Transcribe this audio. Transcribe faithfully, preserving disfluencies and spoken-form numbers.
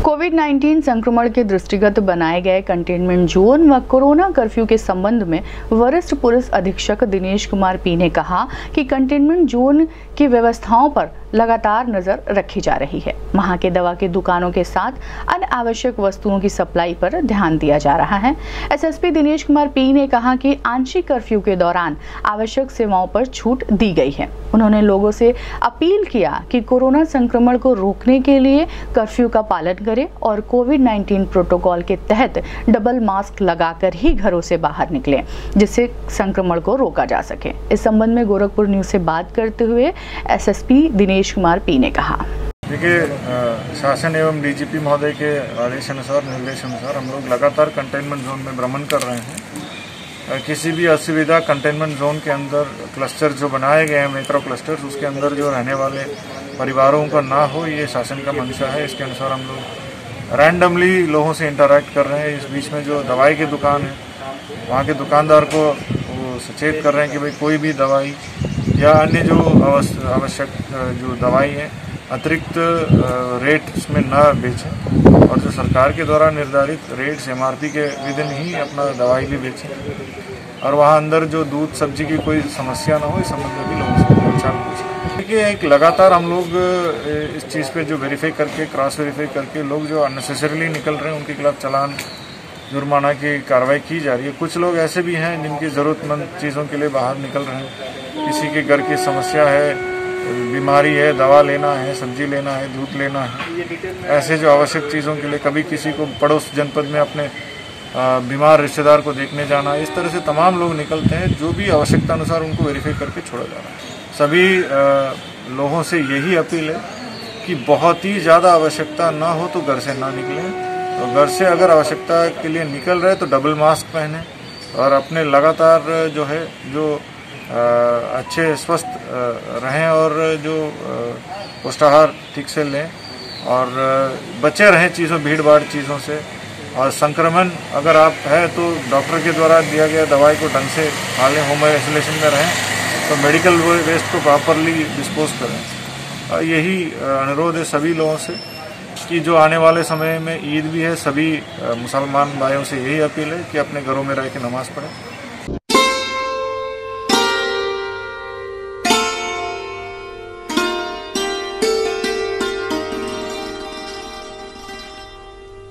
Covid nineteen संक्रमण के दृष्टिगत बनाए गए कंटेनमेंट जोन व कोरोना कर्फ्यू के संबंध में वरिष्ठ पुलिस अधीक्षक दिनेश कुमार पी ने कहा कि कंटेनमेंट जोन की व्यवस्थाओं पर लगातार नजर रखी जा रही है। वहां के दवा की दुकानों के साथ अन्य आवश्यक वस्तुओं की सप्लाई पर ध्यान दिया जा रहा है। एसएसपी दिनेश कुमार पी ने कहा कि आंशिक कर्फ्यू के दौरान आवश्यक सेवाओं पर छूट दी गई है। उन्होंने लोगों से अपील किया कि कोरोना संक्रमण को रोकने के लिए कर्फ्यू का पालन करें और कोविड नाइन्टीन प्रोटोकॉल के तहत डबल मास्क लगाकर ही घरों से बाहर निकलें, जिससे संक्रमण को रोका जा सके। इस संबंध में गोरखपुर न्यूज से बात करते हुए एसएसपी दिनेश कुमार पी ने कहा। देखिए, शासन एवं डीजीपी महोदय के आदेश अनुसार निर्देश अनुसार हम लोग लगातार कंटेनमेंट जोन में भ्रमण कर रहे हैं। किसी भी असुविधा कंटेनमेंट जोन के अंदर क्लस्टर जो बनाए गए हैं, माइक्रो क्लस्टर्स, उसके अंदर जो रहने वाले परिवारों का ना हो, ये शासन का मंशा है। इसके अनुसार हम लोग रैंडमली लोगों से इंटरैक्ट कर रहे हैं। इस बीच में जो दवाई की दुकान है, वहाँ के दुकानदार को वो सचेत कर रहे हैं कि भाई कोई भी दवाई या अन्य जो आवश्यक जो दवाई है अतिरिक्त रेट में न बेचें और जो सरकार के द्वारा निर्धारित रेट्स एमआरपी के विदिन ही अपना दवाई भी बेचें। और वहाँ अंदर जो दूध सब्जी की कोई समस्या ना हो, इस संबंध में भी लोगों से पहचान पूछें। देखिए, एक लगातार हम लोग इस चीज़ पे जो वेरीफाई करके क्रॉस वेरीफाई करके लोग जो अननेसेसरीली निकल रहे हैं उनके खिलाफ चालान जुर्माना की कार्रवाई की जा रही है। कुछ लोग ऐसे भी हैं जिनकी ज़रूरतमंद चीज़ों के लिए बाहर निकल रहे हैं। किसी के घर की समस्या है, बीमारी है, दवा लेना है, सब्जी लेना है, दूध लेना है, ऐसे जो आवश्यक चीज़ों के लिए, कभी किसी को पड़ोस जनपद में अपने बीमार रिश्तेदार को देखने जाना, इस तरह से तमाम लोग निकलते हैं। जो भी आवश्यकता अनुसार उनको वेरीफाई करके छोड़ा जा रहा है। सभी लोगों से यही अपील है कि बहुत ही ज़्यादा आवश्यकता ना हो तो घर से ना निकलें, तो घर से अगर आवश्यकता के लिए निकल रहे तो डबल मास्क पहने और अपने लगातार जो है जो अच्छे स्वस्थ रहें और जो पुष्टाहार ठीक से लें और बचे रहें चीज़ों भीड़ भाड़ चीज़ों से। और संक्रमण अगर आप है तो डॉक्टर के द्वारा दिया गया दवाई को ढंग से खा लें, होम आइसोलेशन में रहें, तो मेडिकल वेस्ट को प्रॉपरली डिस्पोज करें। यही अनुरोध है सभी लोगों से कि जो आने वाले समय में ईद भी है, सभी मुसलमान भाइयों से यही अपील है कि अपने घरों में रह के नमाज़ पढ़ें।